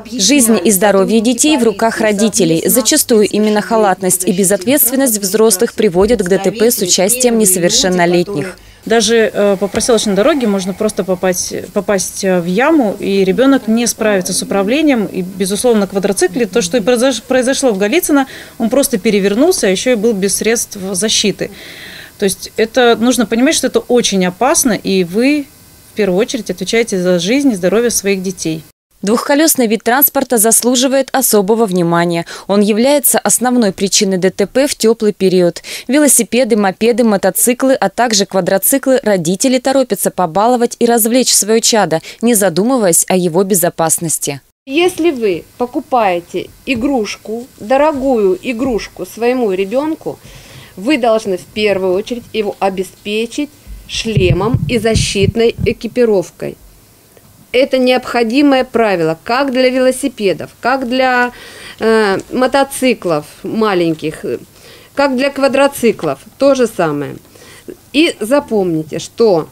Жизнь и здоровье детей в руках родителей. Зачастую именно халатность и безответственность взрослых приводят к ДТП с участием несовершеннолетних. Даже по проселочной дороге можно просто попасть в яму, и ребенок не справится с управлением. И, безусловно, на квадроцикле, то, что и произошло в Голицыно, он просто перевернулся, а еще и был без средств защиты. То есть это нужно понимать, что это очень опасно, и вы в первую очередь отвечаете за жизнь и здоровье своих детей. Двухколесный вид транспорта заслуживает особого внимания. Он является основной причиной ДТП в теплый период. Велосипеды, мопеды, мотоциклы, а также квадроциклы родители торопятся побаловать и развлечь свое чадо, не задумываясь о его безопасности. Если вы покупаете игрушку, дорогую игрушку своему ребенку, вы должны в первую очередь его обеспечить шлемом и защитной экипировкой. Это необходимое правило как для велосипедов, как для мотоциклов маленьких, как для квадроциклов. То же самое. И запомните, что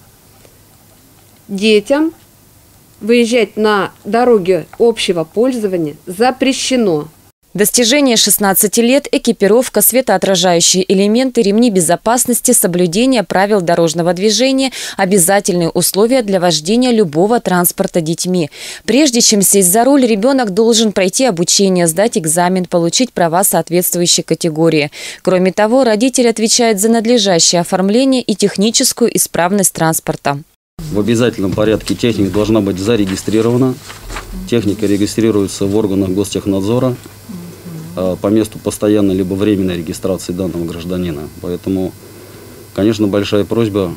детям выезжать на дороге общего пользования запрещено. Достижение 16 лет, экипировка, светоотражающие элементы, ремни безопасности, соблюдение правил дорожного движения – обязательные условия для вождения любого транспорта детьми. Прежде чем сесть за руль, ребенок должен пройти обучение, сдать экзамен, получить права соответствующей категории. Кроме того, родитель отвечает за надлежащее оформление и техническую исправность транспорта. В обязательном порядке техника должна быть зарегистрирована. Техника регистрируется в органах гостехнадзора по месту постоянной либо временной регистрации данного гражданина. Поэтому, конечно, большая просьба,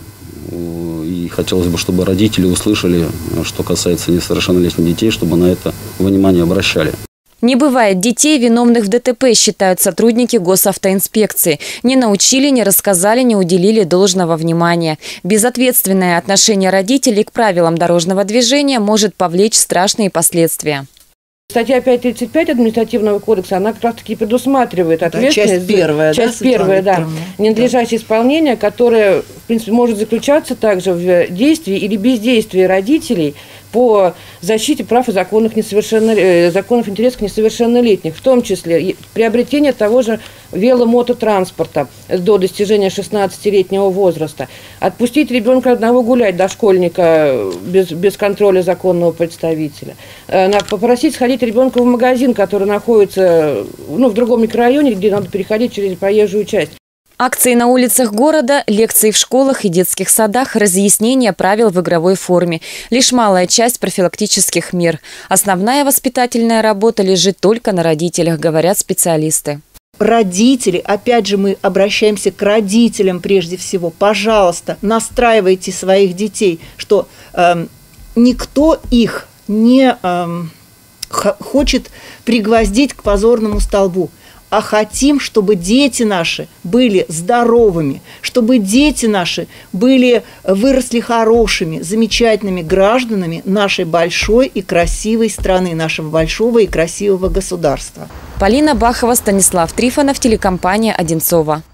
и хотелось бы, чтобы родители услышали, что касается несовершеннолетних детей, чтобы на это внимание обращали. Не бывает детей, виновных в ДТП, считают сотрудники госавтоинспекции. Не научили, не рассказали, не уделили должного внимания. Безответственное отношение родителей к правилам дорожного движения может повлечь страшные последствия. Статья 5.35 административного кодекса, она как раз таки предусматривает ответственность. Часть первая, да. Ненадлежащее исполнение, которое, в принципе, может заключаться также в действии или бездействии родителей по защите прав и законных интересов несовершеннолетних, в том числе приобретение того же веломототранспорта до достижения 16-летнего возраста, отпустить ребенка одного гулять, дошкольника, без контроля законного представителя, попросить сходить ребенка в магазин, который находится в другом микрорайоне, где надо переходить через проезжую часть. Акции на улицах города, лекции в школах и детских садах, разъяснение правил в игровой форме. Лишь малая часть профилактических мер. Основная воспитательная работа лежит только на родителях, говорят специалисты. Родители, опять же мы обращаемся к родителям прежде всего, пожалуйста, настраивайте своих детей, что никто их не хочет пригвоздить к позорному столбу. А хотим, чтобы дети наши были здоровыми, чтобы дети наши выросли хорошими, замечательными гражданами нашей большой и красивой страны, нашего большого и красивого государства. Полина Бахова, Станислав Трифонов, телекомпания «Одинцово».